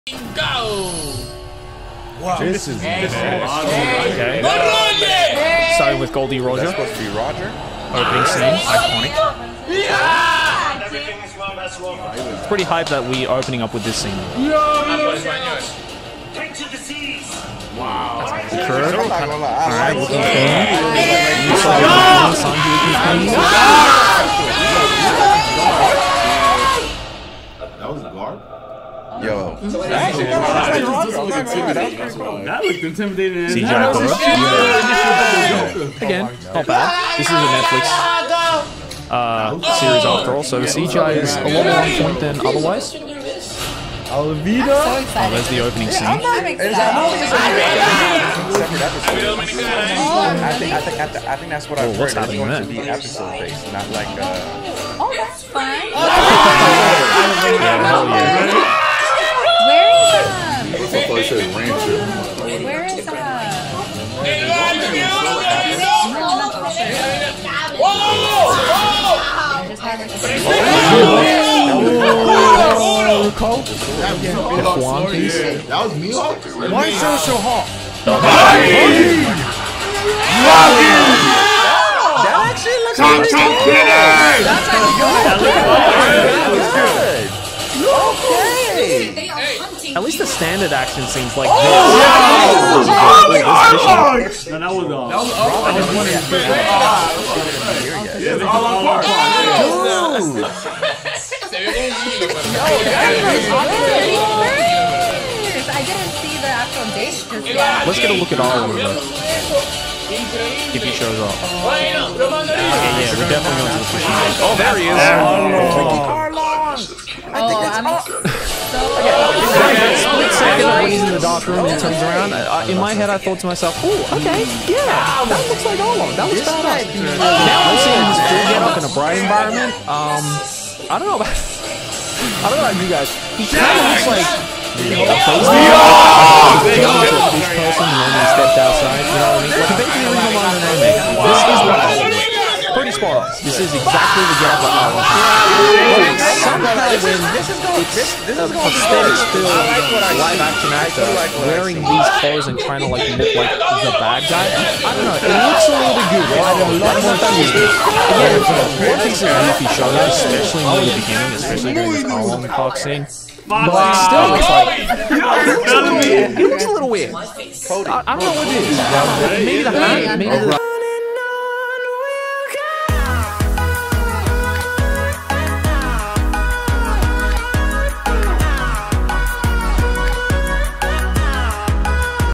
Go! Wow. This is okay. Starting with Goldie Roger. That's supposed to be Roger. Opening scene, iconic. Yeah! Pretty hyped that we opening up with this scene. Take to the seas. Wow. Curve. Alright, looking clean. That was a guard? Yo. That looked intimidating. CGI Again, not bad. This is a Netflix series after all, so the CGI is a lot more on point than otherwise. Alvida. Oh, there's the opening scene. I think that's what I've heard. What's happening It's there? going to be episode based, not like Oh, that's fun. Yeah, hell yeah. Where is I thought it said Rancher. Where is That was me, Hawk? Why so hot? that actually looks They are hunting. At least the standard action scenes like this. No, that was I didn't see the actual date just yet. Let's get a look at all of them. If he shows up. Yeah, we're definitely going to the fishing game. Oh, there he is. Split second when he's in the dark room and he turns around. In my head, I thought to myself, "Oh, okay, yeah, that looks like Arlong. That looks badass." Now I'm seeing his full get up in a bright environment. I don't know about you guys. He kind of looks like this person, and then he stepped outside. You know what I mean? Like a basic original manga anime. This is what I would do. Pretty spot on. This is exactly the get up that I want. Somehow when it's a prosthetics-filled live-action actor wearing these clothes and trying to like look like the bad guy, I don't know. It looks a little bit good. I don't know if that was good. Again, one piece of goofy show, especially near the beginning, especially during this Arlong Park scene. But still, it's like it looks a little weird. I don't know what it is. Maybe the hat, maybe the